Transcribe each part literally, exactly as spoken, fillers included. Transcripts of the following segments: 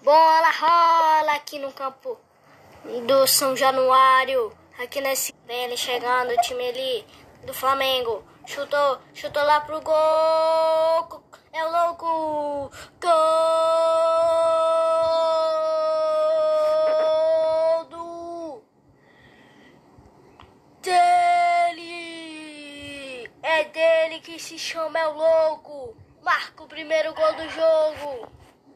Bola rola aqui no campo do São Januário. Aqui nesse... Vem ele chegando, o time ali do Flamengo. Chutou, chutou lá pro gol. É o louco. Gol do... Dele. É dele que se chama, é o louco. Marca o primeiro gol do jogo.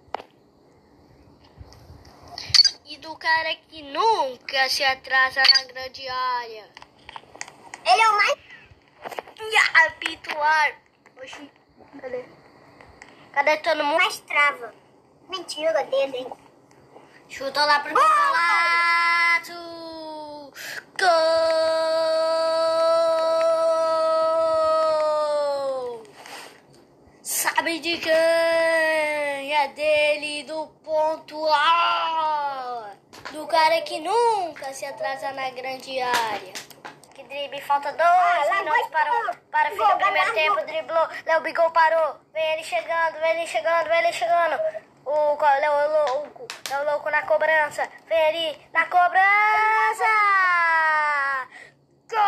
E do cara que nunca se atrasa na grande área. Ele é o mais... Apito o ar. Oxi, cadê? Cadê todo mundo? mais trava. Mentira dele, hein? Chutou lá pro golaço. Gol! Sabe de quem? É dele, do ponto A. Do cara que nunca se atrasa na grande área. Que drible, falta dois Ah, minutos para, o- para o fim do primeiro tempo. Driblou, Léo Bigol parou. Vem ele chegando, vem ele chegando, vem ele chegando. O qual- Léo Louco, Léo Louco na cobrança. Vem ele na cobrança. Gol!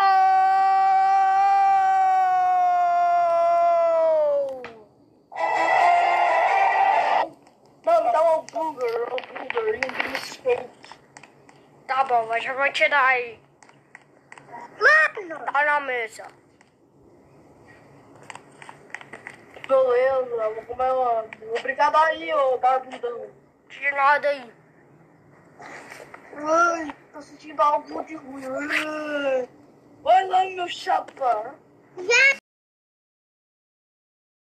Mano, dá um hambúrguer, hambúrguer, um steak. Tá bom, mas eu vou tirar aí. Mano! Tá na mesa. Beleza, vou comer uma. Obrigado aí, ô barbudão. De nada aí. Ai, tô sentindo algo de ruim. Ai, olha lá, meu chapa.